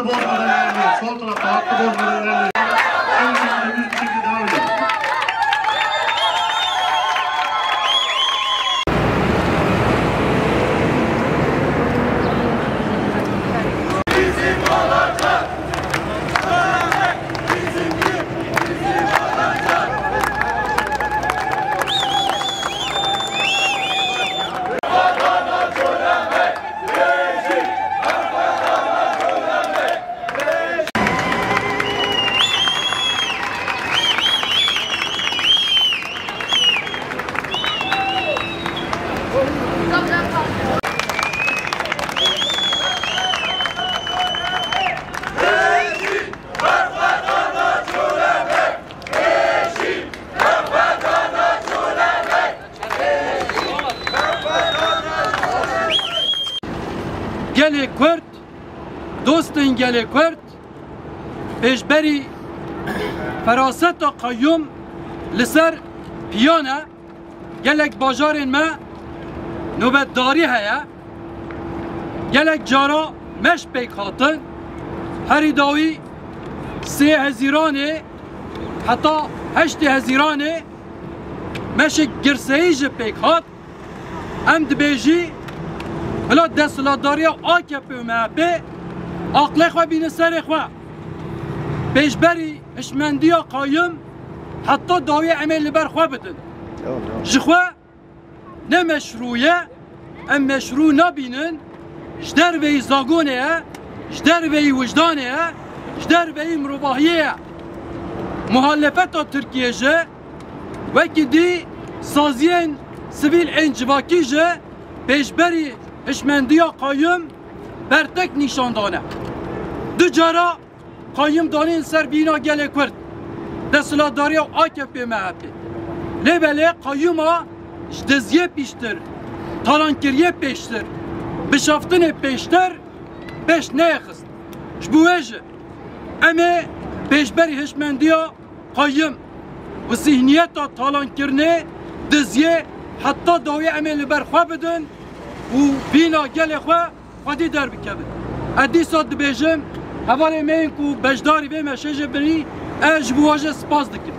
hattı bozmadan ilerliyor. Sol tarafta hattı bozmadan ilerliyor. Aynı şekilde düz bir şekilde devam ediyor. Gelê Kurd, dostên gelê Kurd, pêşberî feraseta qayyum li ser piyan e, gelek bajarên me nûbetdarî heye, gelek cara meş pêk hatin, herî dawî 3 Hezîranê heta 8 Hezîranê meşek girseyî ji pêk hat, em dibêjî bila desthilatdariya AKP û MHP aqlê xwe bîne serê xwe. Pêşberî hişmendiya qayyum heta dawî em ê li ber xwe bidin. Ji xwe ne meşrû ye, em meşrû nabînin ji derveyî zagonê ye, ji derveyî wijdanê ye, ji derveyî mirovahiyê ye. Muhalefeta Tirkiye ji wekî dî saziyên sivîl ên civakî ji pêşberî hişmendiya qayyum bertek nîşan dane. Du cara qayyum danîn ser bîna gelê Kurd, desthilatdariya AKP MHP. Lêbelê qayyuma ji diziyê pîştir, talankiriyê pêştir, bişaftinê pêştir, pêş neye xist. Ji bo wê jî em ê pêşberî hişmendiya qayyum û zihniyeta talankirinê diziyê heta dawî em ê li ber xwe bidin û bîna gelê xwe xwedî derbikevin. Ez dîsa dibêjim hevalê me yên ku beşdarî vê meşê jê birî, ez ji bo we jê spas dikim.